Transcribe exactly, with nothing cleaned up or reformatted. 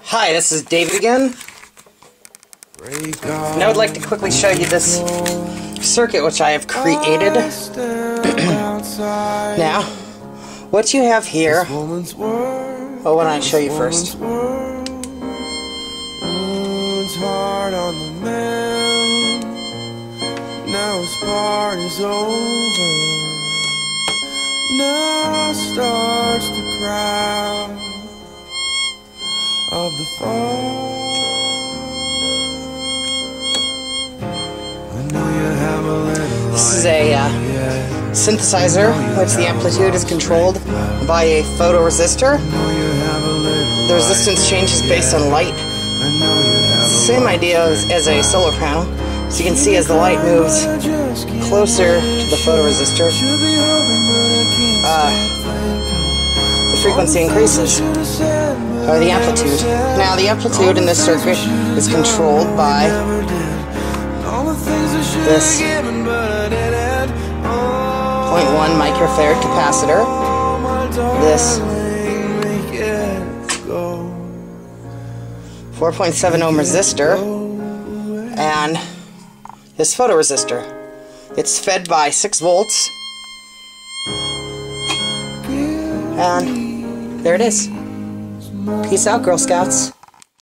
Hi, this is David again. And I would like to quickly show you this circuit which I have created. Now, what you have here, oh, why don't I show you first? Hard on the man. Now his part is over. Now starts the crowd of the fall. I know you have a little. This is a uh, synthesizer, which the amplitude is controlled by a photoresistor. The resistance changes based on light. Same idea as, as a solar panel. So you can see as the light moves closer to the photoresistor, uh, the frequency increases, or the amplitude. Now the amplitude in this circuit is controlled by this zero point one microfarad capacitor, this four point seven ohm resistor, and this photoresistor. It's fed by six volts, and there it is. Peace out, Girl Scouts.